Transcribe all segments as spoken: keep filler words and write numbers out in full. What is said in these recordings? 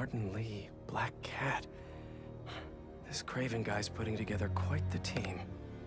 Martin Lee, Black Cat. This Kraven guy's putting together quite the team.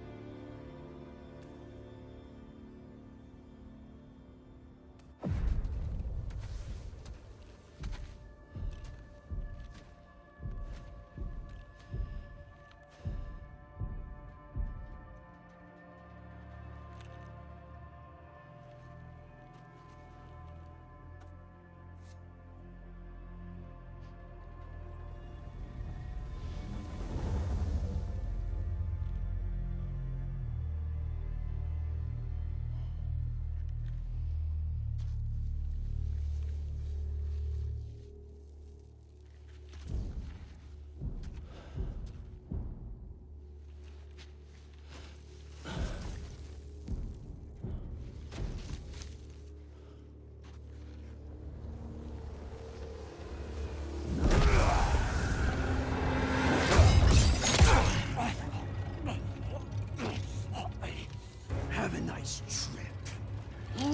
Have a nice trip.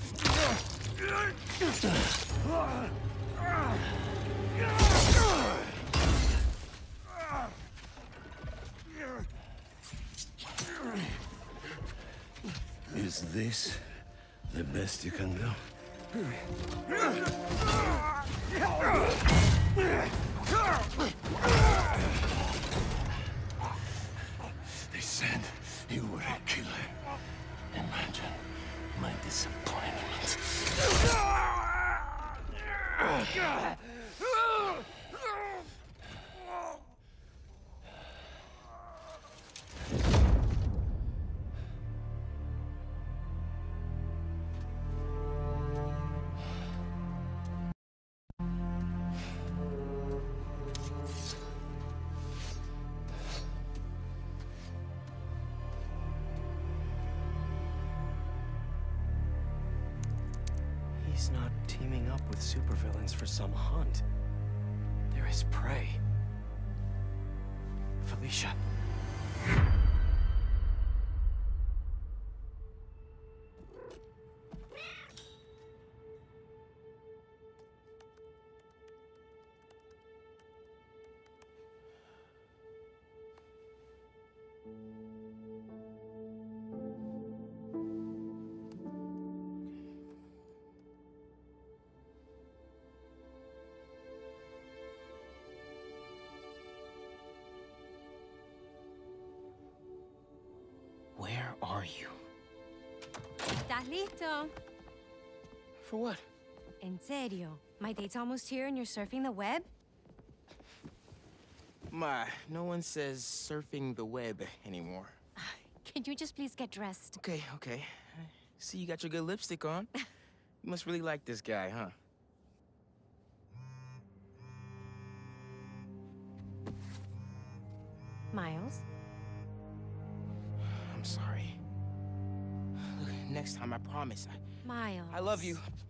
Is this the best you can do? They said you were a killer. Imagine my disappointment. He's not teaming up with supervillains for some hunt. They're his prey. Felicia. Where are you? ¿Estás listo? For what? En serio? My date's almost here and you're surfing the web? Ma, no one says surfing the web anymore. Can you just please get dressed? Okay, okay. See, you got your good lipstick on. You must really like this guy, huh? Miles? I'm sorry. Look, next time, I promise. I, Miles. I love you.